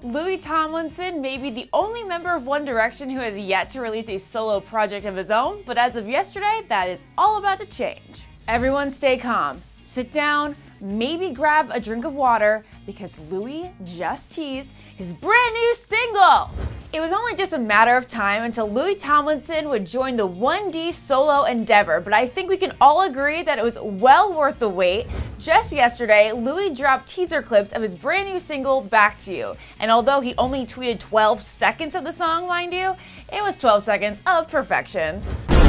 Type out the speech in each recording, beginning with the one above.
Louis Tomlinson may be the only member of One Direction who has yet to release a solo project of his own, but as of yesterday, that is all about to change. Everyone stay calm, sit down, maybe grab a drink of water, because Louis just teased his brand new single! It was only just a matter of time until Louis Tomlinson would join the 1D solo endeavor, but I think we can all agree that it was well worth the wait. Just yesterday, Louis dropped teaser clips of his brand new single, Back to You. And although he only tweeted 12 seconds of the song, mind you, it was 12 seconds of perfection.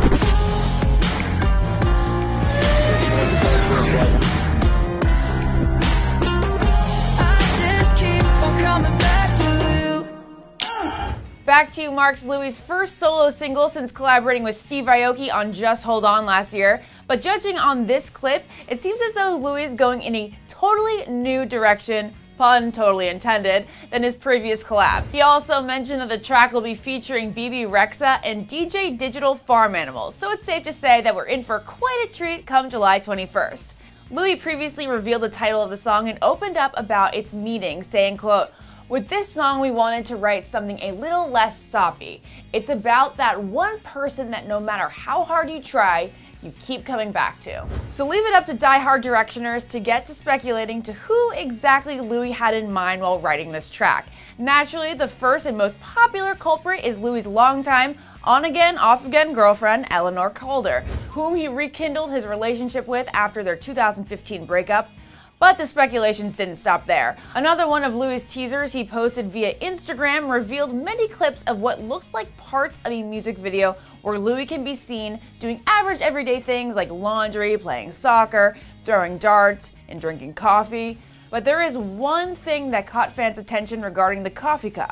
Back to You marks Louis' first solo single since collaborating with Steve Aoki on Just Hold On last year. But judging on this clip, it seems as though Louis is going in a totally new direction, pun totally intended, than his previous collab. He also mentioned that the track will be featuring Bebe, Rexha, and DJ Digital Farm Animals, so it's safe to say that we're in for quite a treat come July 21st. Louis previously revealed the title of the song and opened up about its meaning, saying, quote, "With this song, we wanted to write something a little less soppy. It's about that one person that no matter how hard you try, you keep coming back to." So leave it up to die-hard Directioners to get to speculating to who exactly Louis had in mind while writing this track. Naturally, the first and most popular culprit is Louis' longtime on-again, off-again girlfriend, Eleanor Calder, whom he rekindled his relationship with after their 2015 breakup. But the speculations didn't stop there. Another one of Louis' teasers he posted via Instagram revealed many clips of what looks like parts of a music video where Louis can be seen doing average everyday things like laundry, playing soccer, throwing darts, and drinking coffee. But there is one thing that caught fans' attention regarding the coffee cup.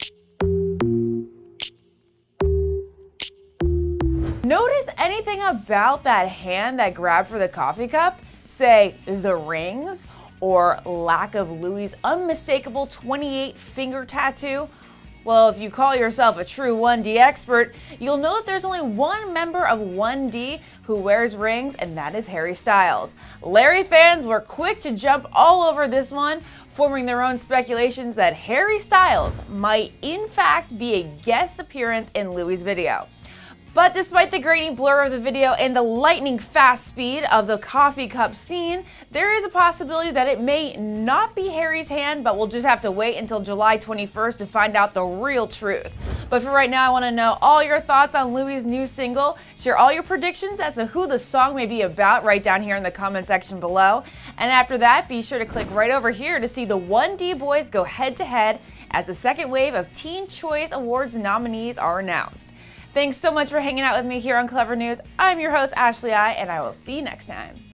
Notice anything about that hand that grabbed for the coffee cup? Say, the rings, or lack of Louis' unmistakable 28 finger tattoo? Well, if you call yourself a true 1D expert, you'll know that there's only one member of 1D who wears rings, and that is Harry Styles. Larry fans were quick to jump all over this one, forming their own speculations that Harry Styles might in fact be a guest appearance in Louis' video. But despite the grainy blur of the video and the lightning fast speed of the coffee cup scene, there is a possibility that it may not be Harry's hand, but we'll just have to wait until July 21st to find out the real truth. But for right now, I want to know all your thoughts on Louis' new single. Share all your predictions as to who the song may be about right down here in the comment section below. And after that, be sure to click right over here to see the 1D boys go head to head as the second wave of Teen Choice Awards nominees are announced. Thanks so much for hanging out with me here on Clevver News. I'm your host, Ashley I, and I will see you next time.